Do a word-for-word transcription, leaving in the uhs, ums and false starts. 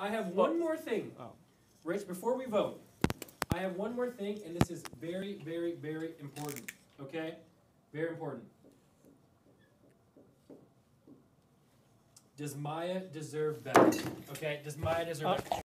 I have one more thing. Oh. Rich, before we vote, I have one more thing, and this is very, very, very important. Okay? Very important. Does Maya deserve better? Okay? Does Maya deserve Uh, better?